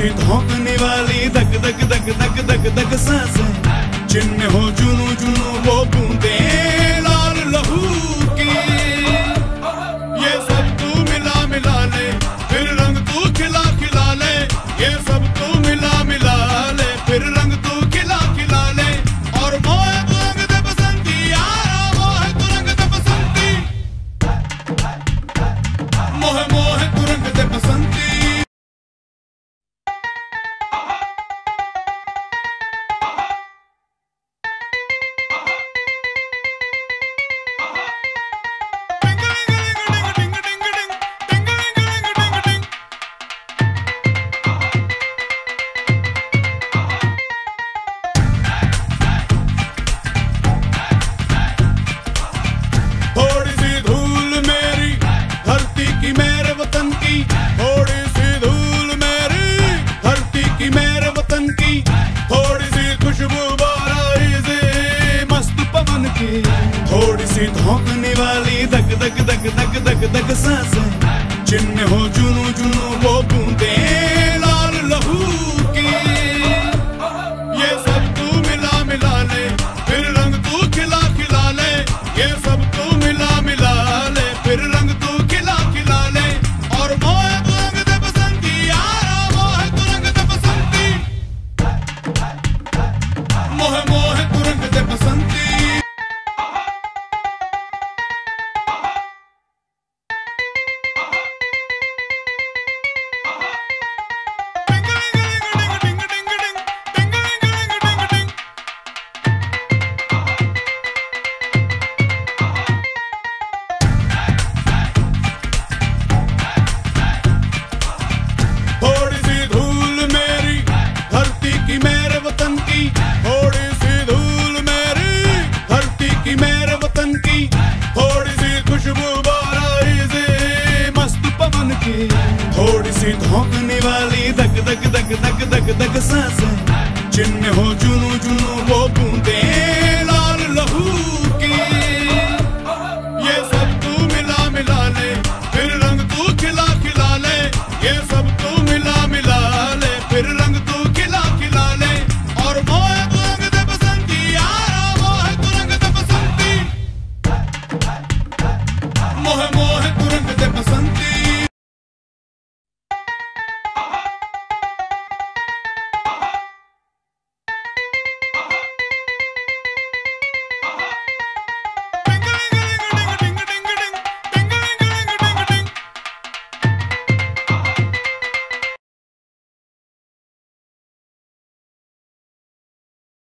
सी धोकने वाली धक धक धक धक धक धक सांसें, जिनमें हो जुनू जुनू वो बूंदे लाल लहू की। ये सब तू मिला मिला ले, फिर रंग तू खिला खिला ले। ये सब तू मिला मिला ले, फिर रंग तू खिला खिला ले। और मोह तू रंग दे बसंती यारा, मोह तू रंग दे बसंती, मोह मोह तू रंग दे बसंती। थोड़ी सी धूल मेरी धरती की मेरे वतन की, थोड़ी सी धूल मेरी धरती की मेरे वतन की। थोड़ी सी खुशबू बाराई से मस्त पवन की, थोड़ी सी धोकने वाली धक धक धक धक धक धक सांसें, जिनमें हो जुनू जुनू वो बूंदे लाल लहू की। ये सब तू मिला मिला ले, फिर रंग तू खिला खिला ले। ये सब तू मिला मिला ले, फिर रंग तू खिला खिला ले। और मोह तू रंग दे बसंती यारा, मोह तू रंग दे बसंती, मोह मोह तू रंग दे बसंती। थोड़ी सी धूल मेरी धरती की मेरे वतन की, थोड़ी सी धूल मेरी धरती की मेरे वतन की। थोड़ी सी खुशबू बाराई से मस्त पवन की, थोड़ी सी धोकने वाली धक धक धक धक धक धक सांसें, जिनमें हो